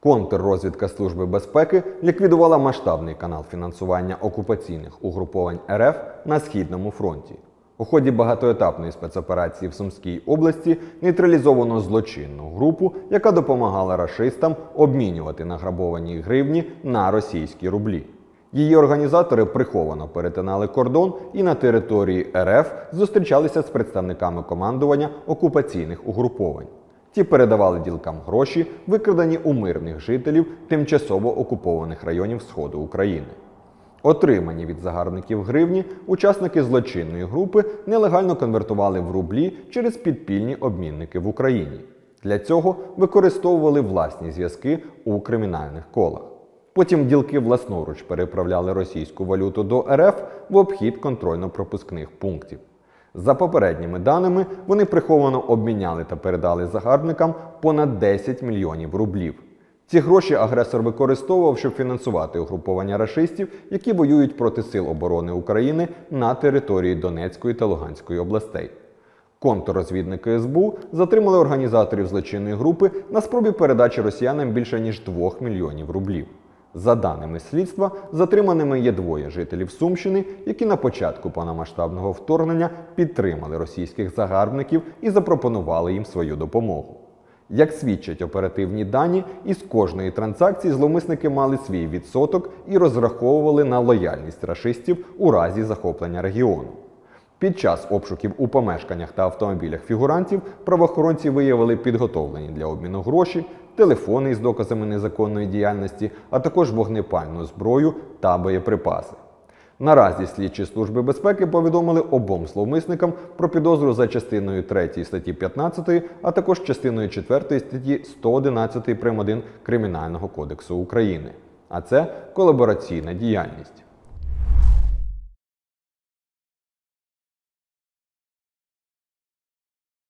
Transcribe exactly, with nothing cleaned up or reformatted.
Контррозвідка Служби безпеки ліквідувала масштабний канал фінансування окупаційних угруповань РФ на Східному фронті. У ході багатоетапної спецоперації в Сумській області нейтралізовано злочинну групу, яка допомагала рашистам обмінювати награбовані гривні на російські рублі. Її організатори приховано перетинали кордон і на території РФ зустрічалися з представниками командування окупаційних угруповань. Ті передавали ділкам гроші, викрадані у мирних жителів тимчасово окупованих районів Сходу України. Отримані від загарбників гривні учасники злочинної групи нелегально конвертували в рублі через підпільні обмінники в Україні. Для цього використовували власні зв'язки у кримінальних колах. Потім ділки власноруч переправляли російську валюту до РФ в обхід контрольно-пропускних пунктів. За попередніми даними, вони приховано обміняли та передали загарбникам понад десять мільйонів рублів. Ці гроші агресор використовував, щоб фінансувати угруповання рашистів, які воюють проти Сил оборони України на території Донецької та Луганської областей. Контррозвідники ес бе у затримали організаторів злочинної групи на спробі передачі росіянам більше ніж двох мільйонів рублів. За даними слідства, затриманими є двоє жителів Сумщини, які на початку повномасштабного вторгнення підтримали російських загарбників і запропонували їм свою допомогу. Як свідчать оперативні дані, із кожної транзакції зловмисники мали свій відсоток і розраховували на лояльність рашистів у разі захоплення регіону. Під час обшуків у помешканнях та автомобілях фігурантів правоохоронці виявили підготовлені для обміну гроші, телефони із доказами незаконної діяльності, а також вогнепальну зброю та боєприпаси. Наразі слідчі Служби безпеки повідомили обом зловмисникам про підозру за частиною третьою статті п'ятнадцятої, а також частиною четвертою статті сто одинадцять прим. один Кримінального кодексу України. А це колабораційна діяльність.